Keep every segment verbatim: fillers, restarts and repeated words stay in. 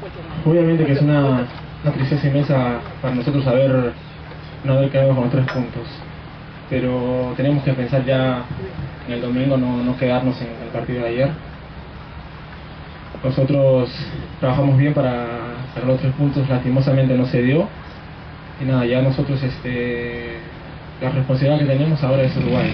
Obviamente que es una, una tristeza inmensa para nosotros haber, no haber quedado con los tres puntos, pero tenemos que pensar ya en el domingo, no, no quedarnos en el partido de ayer. Nosotros trabajamos bien para sacar los tres puntos, lastimosamente no se dio, y nada, ya nosotros este, la responsabilidad que tenemos ahora es Uruguay.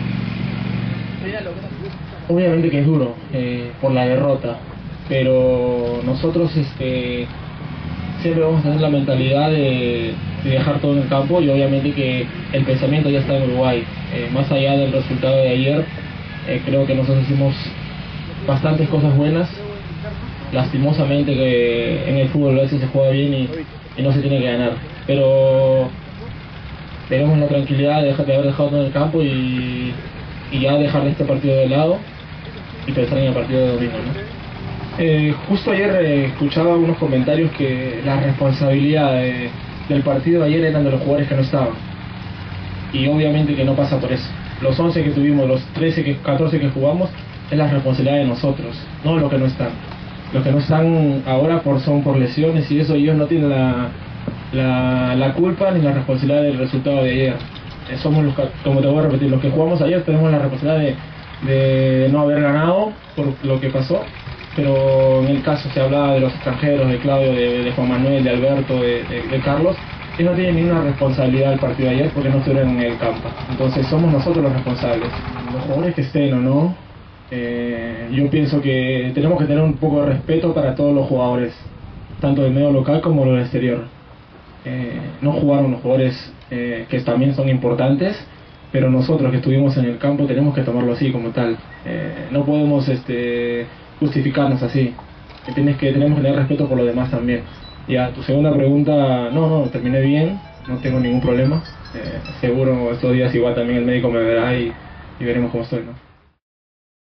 Obviamente que es duro eh, por la derrota, pero nosotros este, siempre vamos a tener la mentalidad de, de dejar todo en el campo, y obviamente que el pensamiento ya está en Uruguay. Eh, más allá del resultado de ayer, eh, creo que nosotros hicimos bastantes cosas buenas. Lastimosamente que en el fútbol a veces se juega bien y, y no se tiene que ganar, pero tenemos la tranquilidad de, dejar, de haber dejado todo en el campo y, y ya dejar este partido de lado y pensar en el partido de domingo, ¿no? Eh, justo ayer eh, escuchaba unos comentarios que la responsabilidad de, del partido de ayer eran de los jugadores que no estaban, y obviamente que no pasa por eso. Los once que tuvimos, los trece, que, catorce que jugamos, es la responsabilidad de nosotros, no los que no están. Los que no están ahora por, son por lesiones y eso, ellos no tienen la, la, la culpa ni la responsabilidad del resultado de ayer. Eh, somos los que, como te voy a repetir, los que jugamos ayer tenemos la responsabilidad de, de no haber ganado por lo que pasó, pero en el caso se hablaba de los extranjeros, de Claudio, de, de Juan Manuel, de Alberto, de, de, de Carlos, que no tienen ninguna responsabilidad del partido de ayer porque no estuvieron en el campo. Entonces somos nosotros los responsables. Los jugadores que estén o no, Eh, yo pienso que tenemos que tener un poco de respeto para todos los jugadores, tanto del medio local como del exterior. Eh, no jugaron los jugadores eh, que también son importantes, pero nosotros que estuvimos en el campo tenemos que tomarlo así como tal. Eh, no podemos este, justificarnos así. Tienes que, tenemos que tener respeto por los demás también. Y a tu segunda pregunta, no, no, terminé bien, no tengo ningún problema. Eh, seguro estos días igual también el médico me verá y, y veremos cómo estoy, ¿no?